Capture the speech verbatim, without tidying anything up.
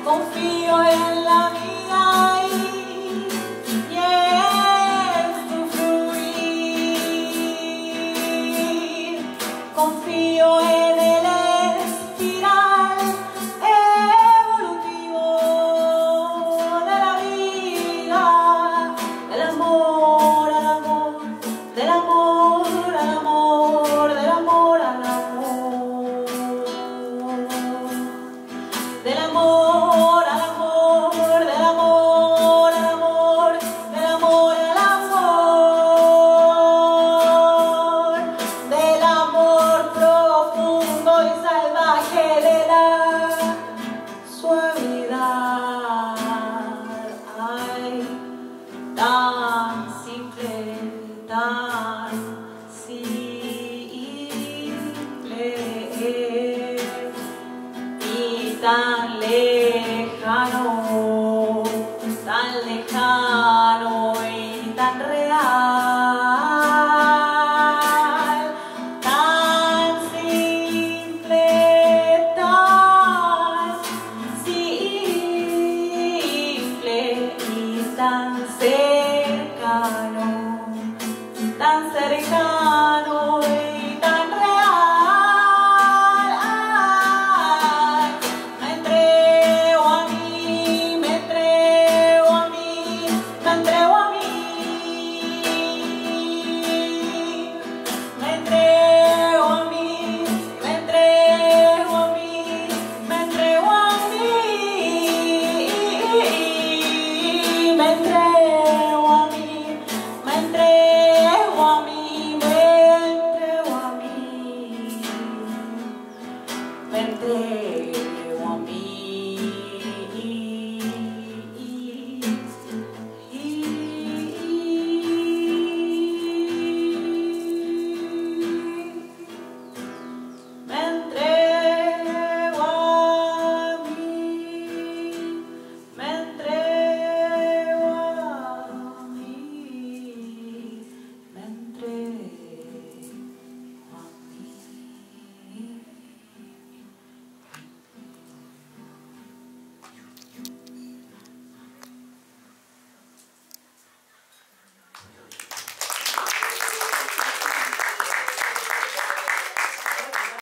confío en la vida y, y en su fluir, confío en el espiral evolutivo de la vida, del amor al amor, del amor al amor, del amor al amor, del amor al amor, del amor al amor, del amor al amor, del amor profundo y salvaje de la suavidad. Ay, tan simple, tan simple y tan lejano, tan lejano y tan real, tan simple, tan simple y tan